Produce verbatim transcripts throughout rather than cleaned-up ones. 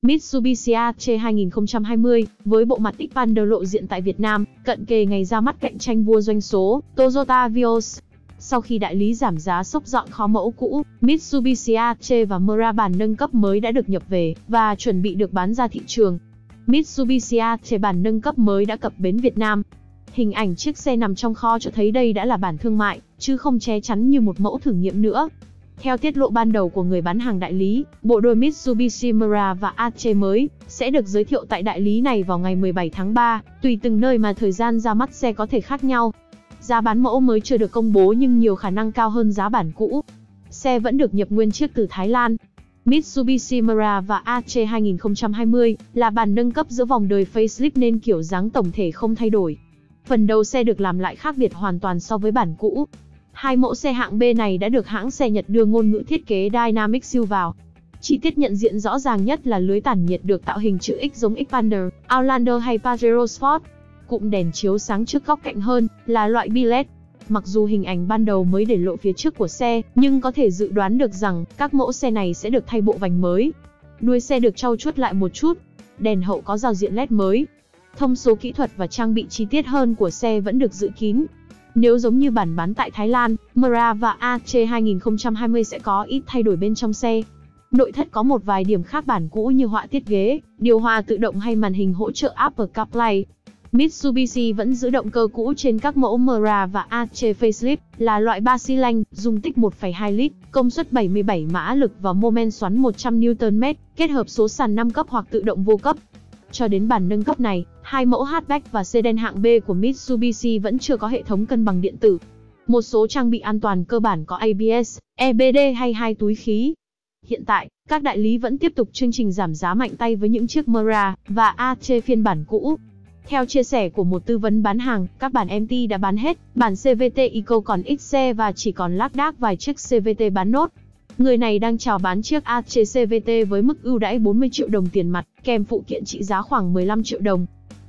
Mitsubishi a trê hai nghìn không trăm hai mươi, với bộ mặt Xpander lộ diện tại Việt Nam, cận kề ngày ra mắt cạnh tranh vua doanh số, Toyota Vios. Sau khi đại lý giảm giá xốc dọn kho mẫu cũ, Mitsubishi a trê và Mura bản nâng cấp mới đã được nhập về, và chuẩn bị được bán ra thị trường. Mitsubishi a trê bản nâng cấp mới đã cập bến Việt Nam. Hình ảnh chiếc xe nằm trong kho cho thấy đây đã là bản thương mại, chứ không che chắn như một mẫu thử nghiệm nữa. Theo tiết lộ ban đầu của người bán hàng đại lý, bộ đôi Mitsubishi Mura và a trê mới sẽ được giới thiệu tại đại lý này vào ngày mười bảy tháng ba, tùy từng nơi mà thời gian ra mắt xe có thể khác nhau. Giá bán mẫu mới chưa được công bố nhưng nhiều khả năng cao hơn giá bản cũ. Xe vẫn được nhập nguyên chiếc từ Thái Lan. Mitsubishi Mura và a trê hai nghìn không trăm hai mươi là bản nâng cấp giữa vòng đời facelift nên kiểu dáng tổng thể không thay đổi. Phần đầu xe được làm lại khác biệt hoàn toàn so với bản cũ. Hai mẫu xe hạng B này đã được hãng xe Nhật đưa ngôn ngữ thiết kế Dynamic Shield vào. Chi tiết nhận diện rõ ràng nhất là lưới tản nhiệt được tạo hình chữ X giống Xpander, Outlander hay Pajero Sport. Cụm đèn chiếu sáng trước góc cạnh hơn là loại bi led. Mặc dù hình ảnh ban đầu mới để lộ phía trước của xe, nhưng có thể dự đoán được rằng các mẫu xe này sẽ được thay bộ vành mới. Đuôi xe được trau chuốt lại một chút. Đèn hậu có giao diện led mới. Thông số kỹ thuật và trang bị chi tiết hơn của xe vẫn được giữ kín. Nếu giống như bản bán tại Thái Lan, Mura và a trê hai nghìn không trăm hai mươi sẽ có ít thay đổi bên trong xe. Nội thất có một vài điểm khác bản cũ như họa tiết ghế, điều hòa tự động hay màn hình hỗ trợ Apple CarPlay. Mitsubishi vẫn giữ động cơ cũ trên các mẫu Mura và a trê Facelift, là loại ba xi lanh, dung tích một phẩy hai lít, công suất bảy mươi bảy mã lực và mô men xoắn một trăm niu tơn mét, kết hợp số sàn năm cấp hoặc tự động vô cấp. Cho đến bản nâng cấp này, hai mẫu hatchback và sedan hạng B của Mitsubishi vẫn chưa có hệ thống cân bằng điện tử. Một số trang bị an toàn cơ bản có a bê ét, e bê đê hay hai túi khí. Hiện tại, các đại lý vẫn tiếp tục chương trình giảm giá mạnh tay với những chiếc Mura và a trê phiên bản cũ. Theo chia sẻ của một tư vấn bán hàng, các bản em tê đã bán hết, bản xê vê tê Eco còn ít xe và chỉ còn lác đác vài chiếc xê vê tê bán nốt. Người này đang chào bán chiếc a trê xê vê tê với mức ưu đãi bốn mươi triệu đồng tiền mặt, kèm phụ kiện trị giá khoảng mười lăm triệu đồng.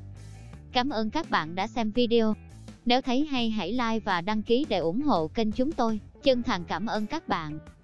Cảm ơn các bạn đã xem video. Nếu thấy hay hãy like và đăng ký để ủng hộ kênh chúng tôi. Chân thành cảm ơn các bạn.